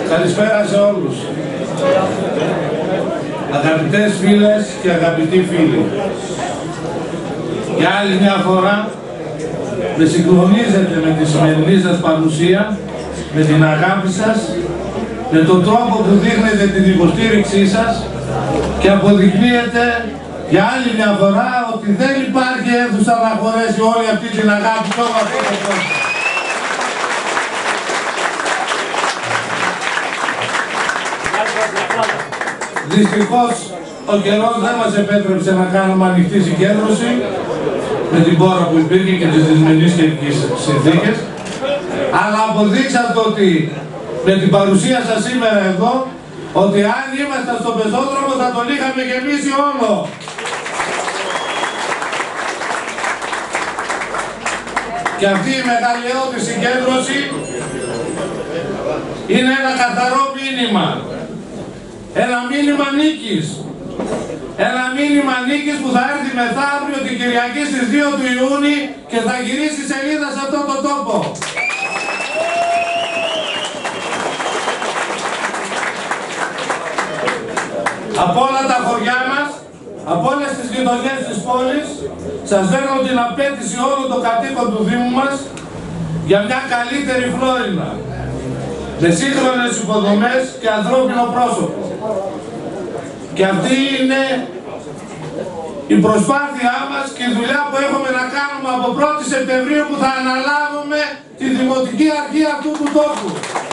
Καλησπέρα σε όλους. Αγαπητές φίλες και αγαπητοί φίλοι. Για άλλη μια φορά με συγκλονίζετε με τη σημερινή σας παρουσία, με την αγάπη σας, με τον τρόπο που δείχνετε την υποστήριξή σας και αποδεικνύετε για άλλη μια φορά ότι δεν υπάρχει αίθουσα να χωρέσει όλη αυτή την αγάπη και όλο αυτό το κόσμο. Δυστυχώς ο καιρός δεν μας επέτρεψε να κάνουμε ανοιχτή συγκέντρωση με την πόρα που υπήρχε και τις δυσμενείς καιρικές συνθήκες, αλλά αποδείξατε ότι με την παρουσία σας σήμερα εδώ, ότι αν ήμασταν στο πεζόδρομο θα τον είχαμε γεμίσει όλο. Και αυτή η μεγαλειώδη συγκέντρωση είναι ένα καθαρό μήνυμα. Ένα μήνυμα νίκης. Ένα μήνυμα νίκης που θα έρθει μεθαύριο την Κυριακή στις 2 του Ιούνιου και θα γυρίσει σελίδα σε αυτόν τον τόπο. Από όλα τα χωριά μας, από όλες τις γειτονιές της πόλης, σας δίνω την απέτηση όλων των κατοίκων του Δήμου μας για μια καλύτερη Φλόρινα, με σύγχρονες υποδομές και ανθρώπινο πρόσωπο. Και αυτή είναι η προσπάθειά μας και η δουλειά που έχουμε να κάνουμε από 1η Σεπτεμβρίου που θα αναλάβουμε τη Δημοτική Αρχή αυτού του τόπου.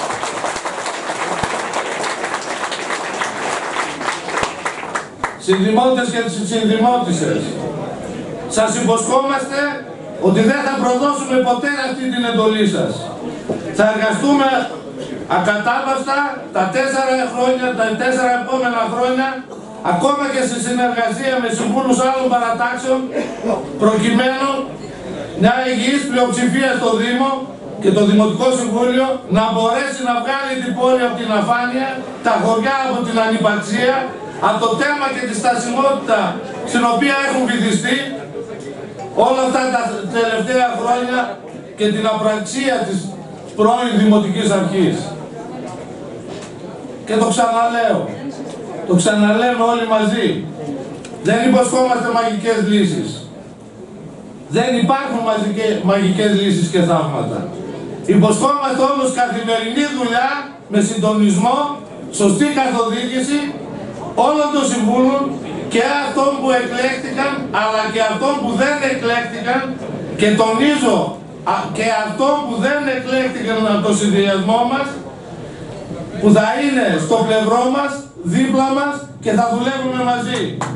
Συνδημότες και συνδημότισσες, σας υποσχόμαστε ότι δεν θα προδώσουμε ποτέ αυτή την εντολή σας. Θα εργαστούμε ακατάπαυστα τα 4 επόμενα χρόνια, ακόμα και σε συνεργασία με συμβούλους άλλων παρατάξεων, προκειμένου μια υγιής πλειοψηφία στο Δήμο και το Δημοτικό Συμβούλιο να μπορέσει να βγάλει την πόλη από την αφάνεια, τα χωριά από την ανυπαρξία, από το θέμα και τη στασιμότητα στην οποία έχουν βυθιστεί όλα αυτά τα τελευταία χρόνια και την απραξία της πρώην Δημοτικής Αρχής. Και το ξαναλέμε όλοι μαζί. Δεν υποσχόμαστε μαγικές λύσεις. Δεν υπάρχουν μαγικές λύσεις και θαύματα. Υποσχόμαστε όμως καθημερινή δουλειά με συντονισμό, σωστή καθοδήγηση όλων των συμβούλων και αυτών που εκλέχτηκαν αλλά και αυτών που δεν εκλέχτηκαν, και τονίζω και αυτών που δεν εκλέχτηκαν από το συνδυασμό μας, που θα είναι στο πλευρό μας, δίπλα μας και θα δουλεύουμε μαζί.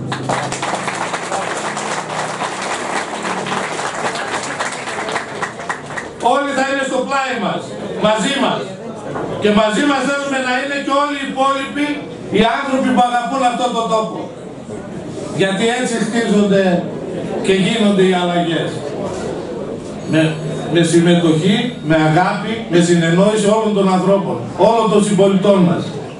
Όλοι θα είναι στο πλάι μας, μαζί μας. Και μαζί μας θέλουμε να είναι και όλοι οι υπόλοιποι, οι άνθρωποι που αγαπούν αυτόν τον τόπο. Γιατί έτσι χτίζονται και γίνονται οι αλλαγές. Με συμμετοχή, με αγάπη, με συνεννόηση όλων των ανθρώπων, όλων των συμπολιτών μας.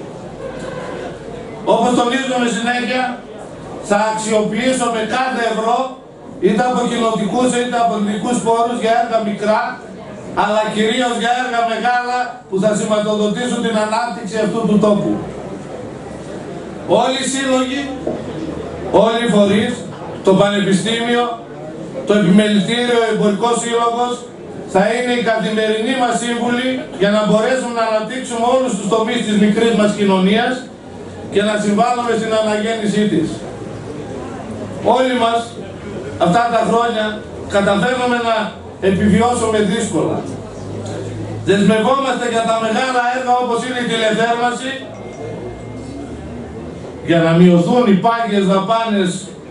Όπως τονίζουμε συνέχεια, θα αξιοποιήσουμε κάθε ευρώ, είτε από κοινοτικούς είτε από εθνικούς πόρους, για έργα μικρά, αλλά κυρίως για έργα μεγάλα που θα σηματοδοτήσουν την ανάπτυξη αυτού του τόπου. Όλοι οι σύλλογοι, όλοι οι φορείς, το Πανεπιστήμιο, το Επιμελητήριο, ο Εμπορικός Σύλλογος, θα είναι οι καθημερινοί μας σύμβουλοι για να μπορέσουμε να αναπτύξουμε όλους τους τομείς της μικρής μας κοινωνίας και να συμβάλλουμε στην αναγέννησή της. Όλοι μας αυτά τα χρόνια καταφέρνουμε να επιβιώσουμε δύσκολα. Δεσμευόμαστε για τα μεγάλα έργα όπως είναι η τηλεθέρμανση, για να μειωθούν οι πάγιες δαπάνες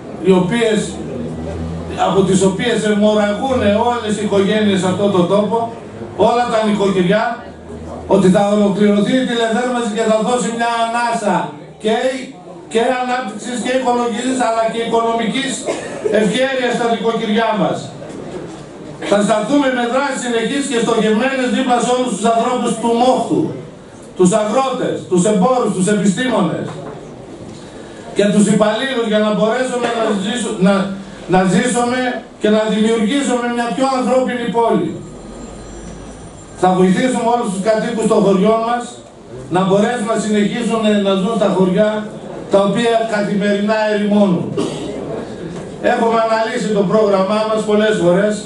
από τις οποίες αιμορραγούν όλες οι οικογένειες σε αυτόν τον τόπο, όλα τα νοικοκυριά, ότι θα ολοκληρωθεί η τηλεθέρμανση και θα δώσει μια ανάσα και ανάπτυξης και οικολογικής αλλά και οικονομικής ευχέρειας στα νοικοκυριά μας. Θα σταθούμε με δράσεις συνεχείς και στοχευμένες δίπλα σε όλους τους ανθρώπους του μόχθου, τους αγρότες, τους εμπόρους, τους επιστήμονες και τους υπαλλήλους, για να μπορέσουμε να ζήσουμε και να δημιουργήσουμε μια πιο ανθρώπινη πόλη. Θα βοηθήσουμε όλους τους κατοίκους των χωριών μας να μπορέσουν να συνεχίσουν να ζουν στα χωριά τα οποία καθημερινά ερημώνουν. Έχουμε αναλύσει το πρόγραμμά μας πολλές φορές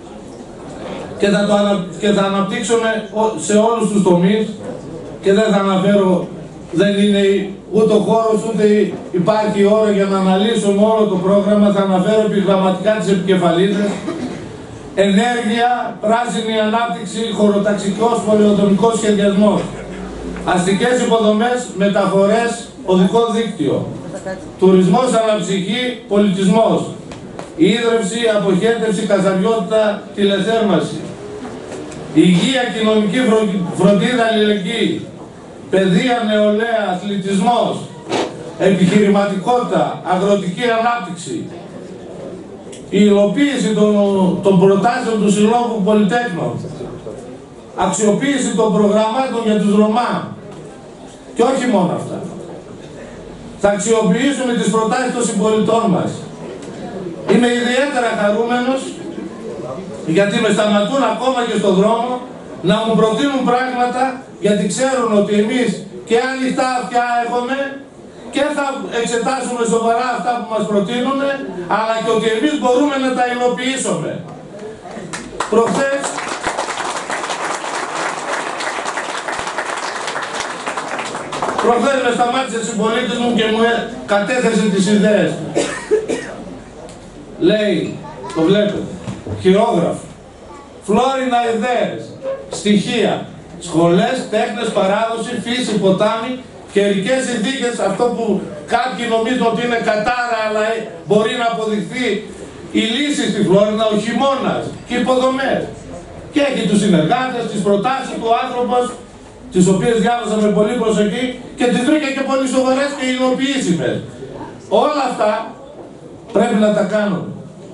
και θα αναπτύξουμε σε όλους τους τομείς και δεν θα αναφέρω, δεν είναι ούτε ο χώρος ούτε υπάρχει ώρα για να αναλύσουμε όλο το πρόγραμμα. Θα αναφέρω επιγραμματικά τις επικεφαλίδες: ενέργεια, πράσινη ανάπτυξη, χωροταξικός πολεοδομικός σχεδιασμός, αστικές υποδομές, μεταφορές, οδικό δίκτυο, τουρισμός, αναψυχή, πολιτισμός, ίδρυυση, αποχέτευση, καθαριότητα, τηλεθέρμανση, υγεία, κοινωνική φροντίδα, αλληλεγγύη, παιδεία, νεολαία, αθλητισμός, επιχειρηματικότητα, αγροτική ανάπτυξη, η υλοποίηση των προτάσεων του Συλλόγου Πολυτέχνων, αξιοποίηση των προγραμμάτων για τους Ρωμά και όχι μόνο αυτά. Θα αξιοποιήσουμε τις προτάσεις των συμπολιτών μας. Είμαι ιδιαίτερα χαρούμενος γιατί με σταματούν ακόμα και στον δρόμο να μου προτείνουν πράγματα, γιατί ξέρουν ότι εμείς και ανοιχτά αυτιά έχουμε και θα εξετάσουμε σοβαρά αυτά που μας προτείνουν, αλλά και ότι εμείς μπορούμε να τα υλοποιήσουμε. Προχθές με σταμάτησε συμπολίτης μου και μου κατέθεσε τις ιδέες του. Λέει, το βλέπετε, χειρόγραφο, φλόρινα ιδέες, στοιχεία, σχολές, τέχνες, παράδοση, φύση, ποτάμι, καιρικές συνθήκες, αυτό που κάποιοι νομίζουν ότι είναι κατάρα, αλλά μπορεί να αποδειχθεί η λύση στη Φλόρινα, ο χειμώνας και υποδομές. Και έχει τους συνεργάτες, τις προτάσεις του άνθρωπος, τις οποίες διάβασα με πολύ προσοχή και τις βρήκα και πολύ σοβαρές και υλοποιήσιμες. Όλα αυτά πρέπει να τα κάνουμε.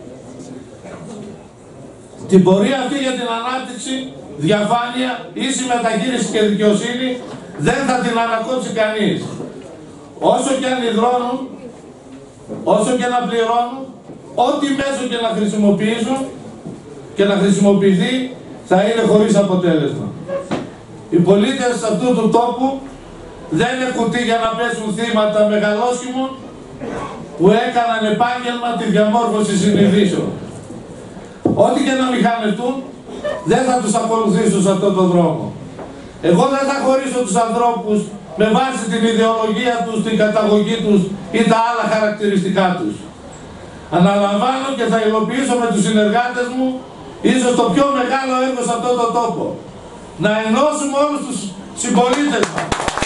Την πορεία αυτή για την ανάπτυξη, διαφάνεια, ίση μεταχείριση και δικαιοσύνη δεν θα την ανακόψει κανείς. Όσο και αν υδρώνουν, όσο και να πληρώνουν, ό,τι μέσο και να χρησιμοποιήσουν και να χρησιμοποιηθεί θα είναι χωρίς αποτέλεσμα. Οι πολίτες αυτού του τόπου δεν είναι κουτί για να πέσουν θύματα μεγαλόσχημων που έκαναν επάγγελμα τη διαμόρφωση συνειδήσεων. Ό,τι και να μηχανευτούν, δεν θα τους ακολουθήσουν σε αυτόν τον δρόμο. Εγώ δεν θα χωρίσω τους ανθρώπους με βάση την ιδεολογία τους, την καταγωγή τους ή τα άλλα χαρακτηριστικά τους. Αναλαμβάνω και θα υλοποιήσω με τους συνεργάτες μου ίσως το πιο μεγάλο έργο σε αυτόν τον τόπο. Να ενώσουμε όλους τους συμπολίτες μας.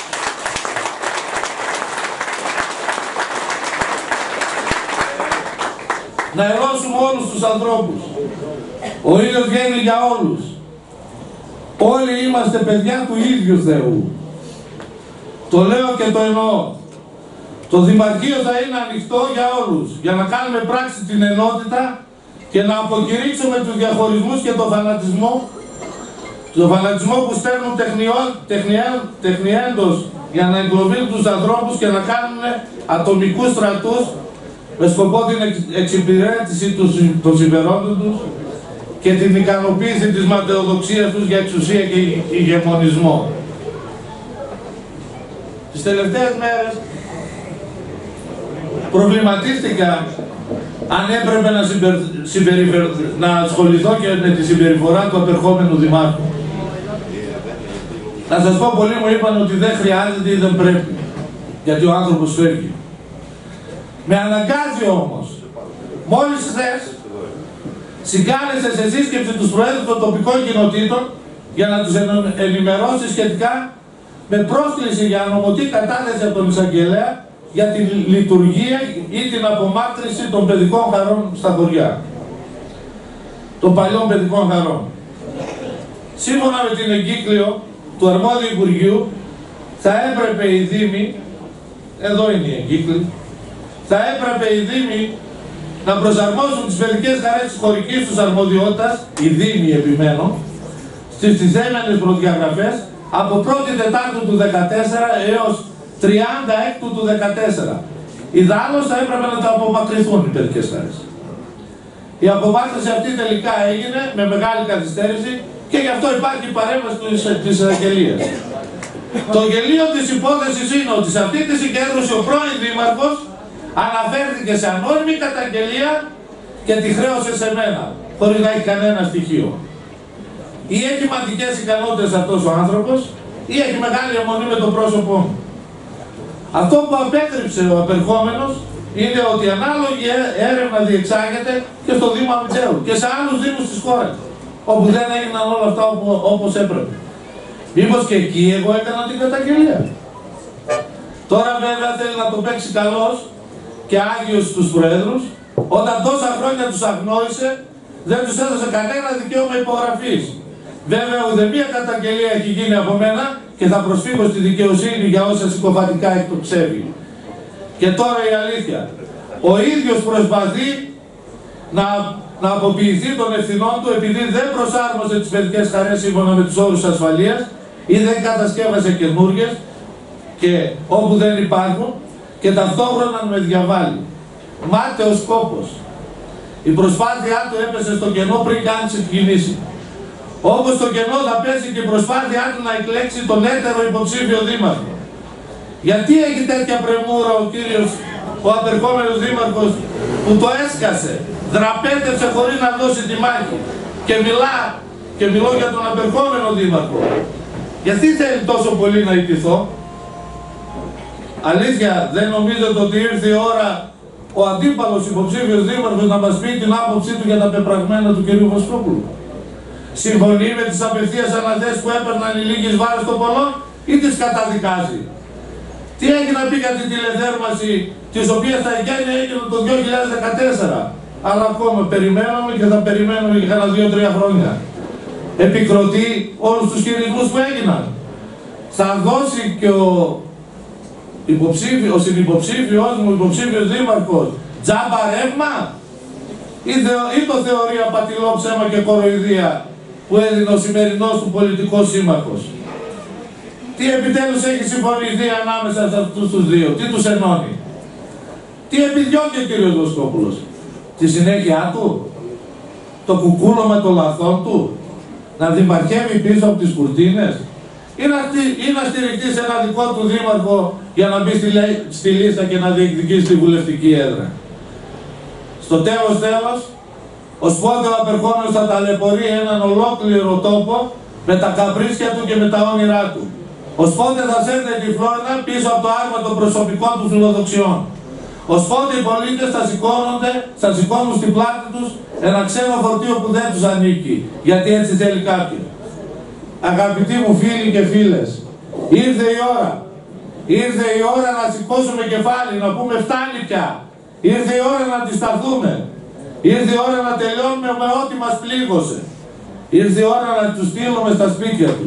Να ενώσουμε όλους τους ανθρώπους. Ο ήλιος βγαίνει για όλους. Όλοι είμαστε παιδιά του ίδιου Θεού. Το λέω και το εννοώ. Το Δημαρχείο θα είναι ανοιχτό για όλους, για να κάνουμε πράξη την ενότητα και να αποκηρύξουμε τους διαχωρισμούς και τον φανατισμό. Το φανατισμό που στέλνουν τεχνιέντος για να εγκλωβίσουν τους ανθρώπους και να κάνουν ατομικούς στρατούς με σκοπό την εξυπηρέτηση των συμφερόντων τους και την ικανοποίηση της ματαιοδοξίας τους για εξουσία και ηγεμονισμό. Τις τελευταίες μέρες προβληματίστηκα αν έπρεπε να ασχοληθώ και με τη συμπεριφορά του απερχόμενου δημάρχου. Να σας πω, πολλοί μου είπαν ότι δεν χρειάζεται ή δεν πρέπει, γιατί ο άνθρωπος φεύγει. Με αναγκάζει όμως. Μόλις χθες συγκάλεσε σε σύσκεψη τους προέδρους των τοπικών κοινοτήτων για να τους ενημερώσει σχετικά με πρόσκληση για ανομωτή κατάθεση από τον εισαγγελέα για τη λειτουργία ή την απομάκρυνση των παιδικών χαρών στα χωριά. Των παλιών παιδικών χαρών. Σύμφωνα με την εγκύκλιο του αρμόδιου Υπουργείου, θα έπρεπε οι Δήμοι, εδώ είναι η εγκύκλη, θα έπρεπε οι Δήμοι να προσαρμόσουν τις παιδικές χαρές της χωρικής τους αρμοδιότητας, οι Δήμοι επιμένω, στις τιθέμενες προδιαγραφές από 1η Τετάρτου του 2014 έως 36 του 2014. Ιδάλλως θα έπρεπε να τα απομακρυνθούν οι παιδικές χαρές. Η απομάκρυνση αυτή τελικά έγινε με μεγάλη καθυστέρηση και γι' αυτό υπάρχει η παρέμβαση της εισαγγελίας. Το γελίο της υπόθεσης είναι ότι σε αυτή τη συγκέντρωση ο πρώην δήμαρχος αναφέρθηκε σε ανώνυμη καταγγελία και τη χρέωσε σε μένα, χωρίς να έχει κανένα στοιχείο. Ή έχει μαντικές ικανότητες αυτός ο άνθρωπος, ή έχει μεγάλη αιμονή με το πρόσωπό μου. Αυτό που απέκρυψε ο απερχόμενος είναι ότι ανάλογη έρευνα διεξάγεται και στο Δήμο Αμυντζέου και σε άλλους δήμους της χώρας, όπου δεν έγιναν όλα αυτά όπως έπρεπε. Μήπως και εκεί εγώ έκανα την καταγγελία. Τώρα βέβαια θέλει να το παίξει καλός και άγιος στους προέδρους, όταν τόσα χρόνια τους αγνόησε, δεν τους έδωσε κανένα δικαίωμα υπογραφής. Βέβαια ουδέμια καταγγελία έχει γίνει από μένα και θα προσφύγω στη δικαιοσύνη για όσα συκοφαντικά εκτοξεύει. Και τώρα η αλήθεια. Ο ίδιος προσπαθεί να αποποιηθεί των ευθυνών του επειδή δεν προσάρμοσε τις παιδικές χαρές σύμφωνα με τους όρους ασφαλείας ή δεν κατασκεύασε καινούργιες και όπου δεν υπάρχουν και ταυτόχρονα με διαβάλλει. Μάταιος κόπος. Η προσπάθειά του έπεσε στο κενό πριν κάνει ξεκινήσει. Όπως στο κενό θα πέσει και η προσπάθειά του να εκλέξει τον έτερο υποψήφιο δήμαρχο. Γιατί έχει τέτοια πρεμούρα ο κύριος, ο απερχόμενος δήμαρχος που το έσκασε, δραπέτευσε χωρίς να δώσει τη μάχη και μιλώ για τον απερχόμενο δήμαρχο. Γιατί θέλει τόσο πολύ να ιτηθώ? Αλήθεια, δεν νομίζετε ότι ήρθε η ώρα ο αντίπαλος υποψήφιος δήμαρχος να μας πει την άποψή του για τα πεπραγμένα του κ. Βοσκόπουλου? Συμφωνεί με τις απευθείας αναθέσεις που έπαιρναν οι λίγες βάρες των πολλών ή τις καταδικάζει? Τι έχει να πει για την τηλεθέρμανση, της οποίας τα εγγένεια έγιναν το 2014, αλλά ακόμα περιμέναμε και θα περιμένουμε για κάνα 2-3 χρόνια. Επικροτεί όλους τους χειρισμούς που έγιναν? Θα δώσει και ο συνυποψήφιος μου, ο υποψήφιος δήμαρχος, τζάμπα ρεύμα ή το θεωρεί απατηλό ψέμα και κοροϊδία που έδινε ο σημερινός του πολιτικός σύμμαχος? Τι επιτέλους έχει συμφωνηθεί ανάμεσα σε αυτούς τους δύο? Τι τους ενώνει? Τι επιδιώκει ο κύριος Βοσκόπουλος? Τη συνέχεια του? Το κουκούλωμα των λαθών του? Να δημαρχεύει πίσω από τις κουρτίνες? Ή να στηριχτεί σε ένα δικό του δήμαρχο για να μπει στη λίστα και να διεκδικήσει τη βουλευτική έδρα? Στο τέλος, ο σπόδιο απερχόμενος θα ταλαιπωρεί έναν ολόκληρο τόπο με τα καπρίσια του και με τα όνειρά του. Ο σπόδιο θα σέρνει τη Φλόρινα πίσω από το άρμα των προσωπικών του φιλοδοξιών. Ο σπόδιο οι πολίτες θα σηκώνουν στην πλάτη τους ένα ξένο φορτίο που δεν τους ανήκει, γιατί έτσι θέλει κάποιον. Αγαπητοί μου φίλοι και φίλες, ήρθε η ώρα. Ήρθε η ώρα να σηκώσουμε κεφάλι, να πούμε φτάνει πια. Ήρθε η ώρα να αντισταθούμε. Ήρθε η ώρα να τελειώνουμε με ό,τι μας πλήγωσε. Ήρθε η ώρα να τους στείλουμε στα σπίτια τους.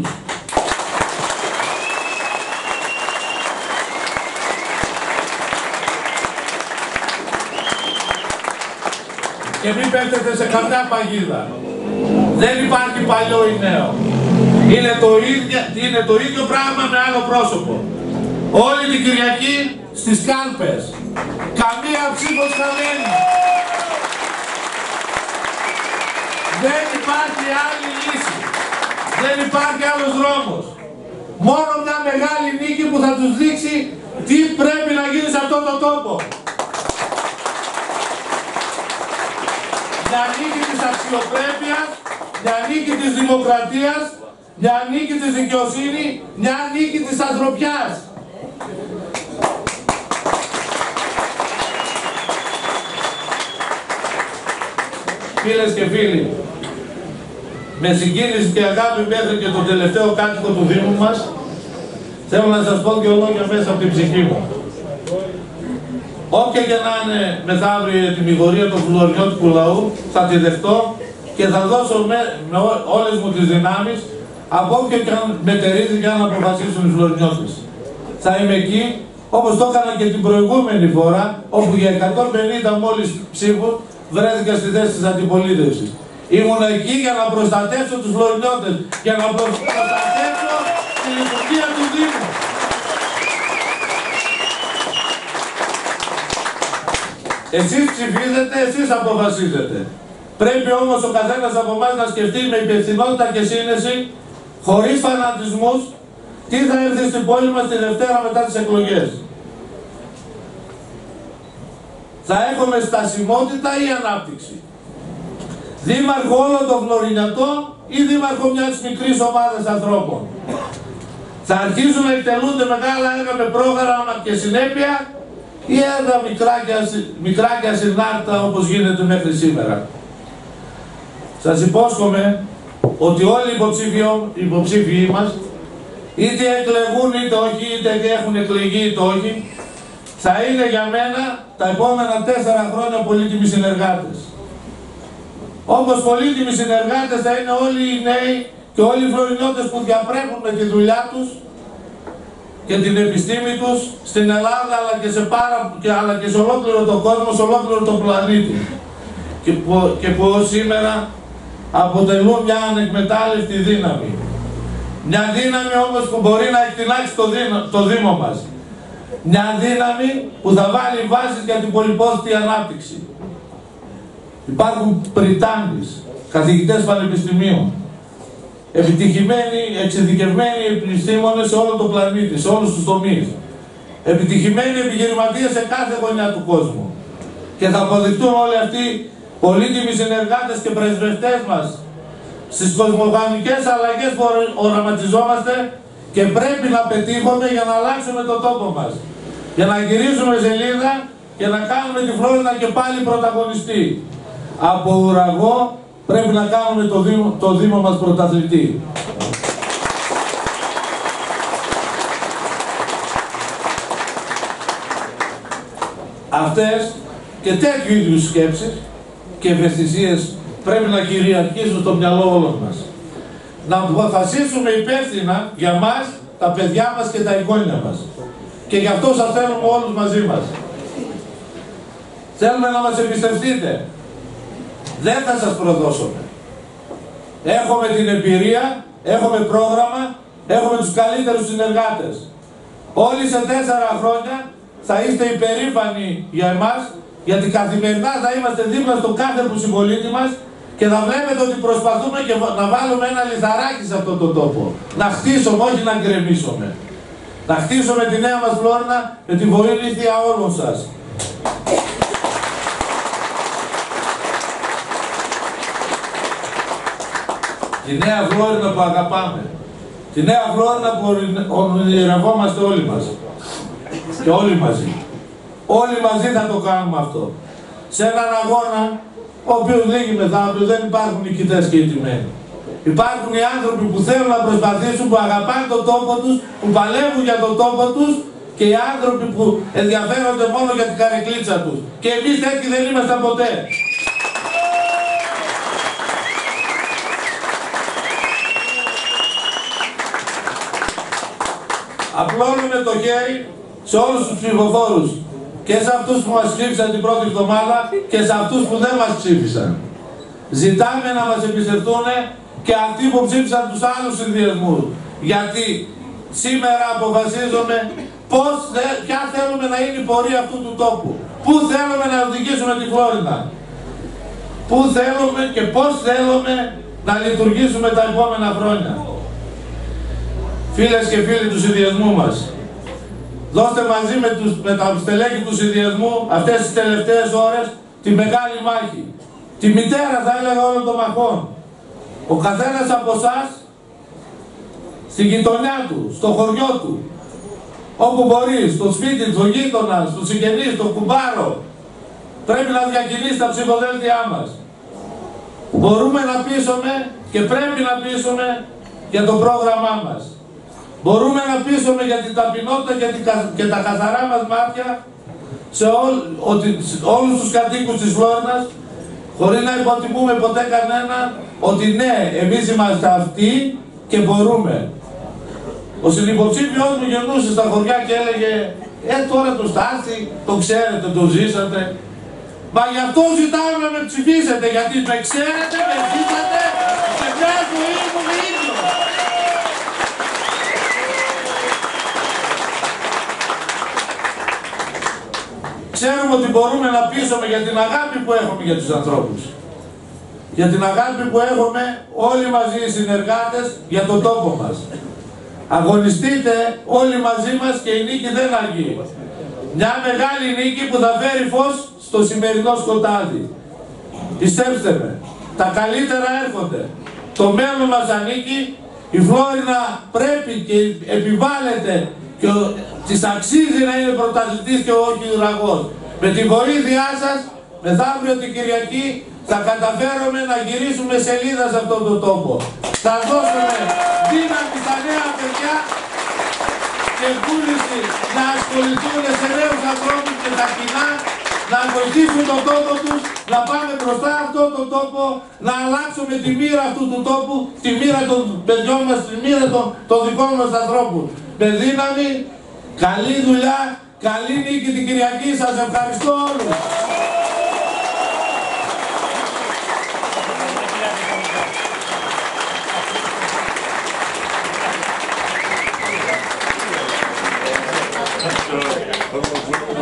Και μην πέφτετε σε καμιά παγίδα. Δεν υπάρχει παλιό ή νέο. Είναι το ίδιο πράγμα με άλλο πρόσωπο. Όλη την Κυριακή στις κάλπες. Καμία ψήφος χαμένη. Δεν υπάρχει άλλη λύση. Δεν υπάρχει άλλος δρόμος. Μόνο μια μεγάλη νίκη που θα τους δείξει τι πρέπει να γίνει σε αυτόν τον τόπο. Μια νίκη της αξιοπρέπειας, μια νίκη της δημοκρατίας, μια νίκη της δικαιοσύνης, μια νίκη της ανθρωπιάς. Φίλες και φίλοι, με συγκίνηση και αγάπη μέχρι και το τελευταίο κάτοικο του Δήμου μας, θέλω να σας πω δύο λόγια μέσα από την ψυχή μου. Όποια και να είναι μεθαύριο η τιμιγορία του φλωρινιώτικου λαού, θα τη δεχτώ και θα δώσω με όλες μου τις δυνάμεις από όποιο και αν μετερίζει για να αποφασίσουν οι φλωρινιώτες. Θα είμαι εκεί, όπως το έκανα και την προηγούμενη φορά, όπου για 150 μόλις ψήφους βρέθηκα στη θέση της αντιπολίτευσης. Ήμουν εκεί για να προστατεύσω τους φλωρινιώτες, για να προστατεύσω τη λειτουργία του Δήμου. Εσείς ψηφίζετε, εσείς αποφασίζετε. Πρέπει όμως ο καθένας από εμάς να σκεφτεί με υπευθυνότητα και σύνεση, χωρίς φανατισμούς Τι θα έρθει στην πόλη μας τη Δευτέρα μετά τις εκλογές? Θα έχουμε στασιμότητα ή ανάπτυξη? Δήμαρχο όλο το Φλωρινιατό ή δήμαρχο μιας μικρής ομάδας ανθρώπων? Θα αρχίσουν να εκτελούνται μεγάλα έργα με πρόγραμμα και συνέπεια ή έργα μικρά και ασυνάρτητα όπως γίνεται μέχρι σήμερα? Σας υπόσχομαι ότι όλοι οι υποψήφοι μας, είτε εκλεγούν είτε όχι, είτε έχουν εκλεγεί είτε όχι, θα είναι για μένα τα επόμενα 4 χρόνια πολύτιμοι συνεργάτες. Όπως πολύτιμοι συνεργάτες θα είναι όλοι οι νέοι και όλοι οι φλωρινιώτες που διαπρέπουν με τη δουλειά τους και την επιστήμη τους στην Ελλάδα αλλά και σε ολόκληρο τον κόσμο, σε ολόκληρο τον πλανήτη. Και που σήμερα αποτελούν μια ανεκμετάλλευτη δύναμη. Μια δύναμη όμως που μπορεί να εκτινάξει το Δήμο μας. Μια δύναμη που θα βάλει βάσεις για την πολυπόθητη ανάπτυξη. Υπάρχουν πριτάνεις, καθηγητές πανεπιστημίων, επιτυχημένοι, εξειδικευμένοι επιστήμονες σε όλο τον πλανήτη, σε όλους τους τομείς. Επιτυχημένοι επιχειρηματίες σε κάθε γωνιά του κόσμου. Και θα αποδειχτούν όλοι αυτοί πολύτιμοι συνεργάτες και πρεσβευτές μας στις κοσμογονικές αλλαγές που οραματιζόμαστε και πρέπει να πετύχουμε για να αλλάξουμε τον τόπο μας. Για να γυρίσουμε σελίδα και να κάνουμε τη Φλόρινα και πάλι πρωταγωνιστή. Από ουραγό πρέπει να κάνουμε το Δήμο μας πρωταθλητή. Αυτές και τέτοιου είδους σκέψεις και ευαισθησίες πρέπει να κυριαρχήσουν στο μυαλό όλων μας. Να αποφασίσουμε υπεύθυνα για μας, τα παιδιά μας και τα εγγόνια μας. Και γι' αυτό σας θέλουμε όλους μαζί μας. Θέλουμε να μας εμπιστευτείτε. Δεν θα σας προδώσουμε. Έχουμε την εμπειρία, έχουμε πρόγραμμα, έχουμε τους καλύτερους συνεργάτες. Όλοι σε 4 χρόνια θα είστε υπερήφανοι για εμάς, γιατί καθημερινά θα είμαστε δίπλα στο κάθε συμπολίτη μας και θα βλέπετε ότι προσπαθούμε και να βάλουμε ένα λιθαράκι σε αυτόν τον τόπο. Να χτίσουμε, όχι να γκρεμίσουμε. Να χτίσουμε τη νέα μας Φλόρινα με τη βοήθεια όλων σας. Τη νέα Φλόρινα που αγαπάμε. Τη νέα Φλόρινα που ονειρευόμαστε όλοι μας. Και όλοι μαζί. Όλοι μαζί θα το κάνουμε αυτό. Σε έναν αγώνα, ο οποίος λύγει μεθαύριο, δεν υπάρχουν νικητές και ηττημένοι. Υπάρχουν οι άνθρωποι που θέλουν να προσπαθήσουν, που αγαπάνε τον τόπο τους, που παλεύουν για τον τόπο τους και οι άνθρωποι που ενδιαφέρονται μόνο για την καρεκλίτσα τους. Και εμείς τέτοιοι δεν ήμασταν ποτέ. Απλώνουμε το χέρι σε όλους τους ψηφοφόρους. Και σε αυτούς που μας ψήφισαν την πρώτη εβδομάδα και σε αυτούς που δεν μας ψήφισαν. Ζητάμε να μας εμπιστευτούν και αυτοί που ψήφισαν τους άλλους συνδυασμούς. Γιατί σήμερα αποφασίζουμε ποια θέλουμε να είναι η πορεία αυτού του τόπου. Πού θέλουμε να οδηγήσουμε τη Φλόρινα. Πού θέλουμε και πώς θέλουμε να λειτουργήσουμε τα επόμενα χρόνια. Φίλες και φίλοι του συνδυασμού μας, δώστε μαζί με τα στελέχη του συνδυασμού αυτές τις τελευταίες ώρες τη μεγάλη μάχη. Τη μητέρα θα έλεγα όλων των μαχών. Ο καθένας από εσάς στη γειτονιά του, στο χωριό του, όπου μπορεί, στο σπίτι, στο γείτονα, στο συγγενή, στο κουμπάρο, πρέπει να διακινήσει τα ψηφοδέλτια μας. Μπορούμε να πείσουμε και πρέπει να πείσουμε για το πρόγραμμά μας. Μπορούμε να πείσουμε για την ταπεινότητα και τα καθαρά μας μάτια σε όλους τους κατοίκους της Φλόρινας, χωρίς να υποτιμούμε ποτέ κανένα, ότι ναι, εμείς είμαστε αυτοί και μπορούμε. Ο συνυποψήφιος μου γυρνούσε στα χωριά και έλεγε τώρα το στάθη, το ξέρετε, το ζήσατε. Μα γι' αυτό ζητάμε να με ψηφίσετε, γιατί με ξέρετε, με ζήσατε και μια ζωή μου ίδιο. Ξέρουμε ότι μπορούμε να πείσουμε για την αγάπη που έχουμε για τους ανθρώπους. Για την αγάπη που έχουμε όλοι μαζί οι συνεργάτες για τον τόπο μας. Αγωνιστείτε όλοι μαζί μας και η νίκη δεν αργεί. Μια μεγάλη νίκη που θα φέρει φως στο σημερινό σκοτάδι. Πιστέψτε με, τα καλύτερα έρχονται. Το μέλλον μας ανήκει, η Φλόρινα πρέπει και επιβάλλεται και της αξίζει να είναι πρωταθλητής και όχι ουραγός. Με τη βοήθειά σας, μεθαύριο την Κυριακή, θα καταφέρουμε να γυρίσουμε σελίδα σε αυτόν τον τόπο. Θα δώσουμε δύναμη στα νέα παιδιά και βούληση να ασχοληθούν σε νέους ανθρώπους και τα κοινά, να βοηθήσουν τον τόπο τους, να πάμε μπροστά αυτόν τον τόπο, να αλλάξουμε τη μοίρα αυτού του τόπου, τη μοίρα των παιδιών μας, τη μοίρα των δικών μας ανθρώπων. Με δύναμη, καλή δουλειά, καλή νίκη την Κυριακή. Σας ευχαριστώ όλους. Thank you.